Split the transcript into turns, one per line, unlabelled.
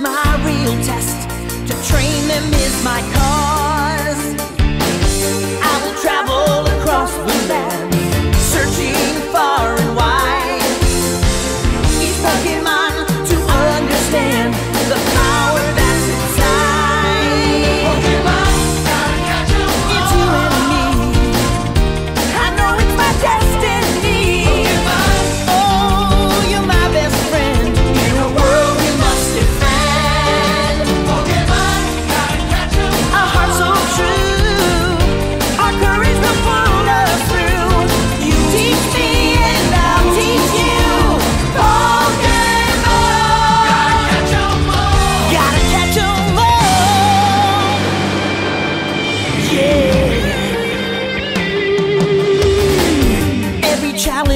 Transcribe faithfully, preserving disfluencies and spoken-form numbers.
my real test. To train them is my cause. I will travel across the land, searching far and wide. Each Pokemon to understand the power that's inside. Pokemon, gotta catch 'em all. It's you and me. I know it's my destiny. Pokemon, oh, you're my best friend in a world we must defend. Pokemon, gotta catch 'em all. A heart so true, our courage will pull us through. You teach me and I'll teach you. Pokemon, gotta catch 'em all. Gotta catch 'em all. Yeah. Every challenge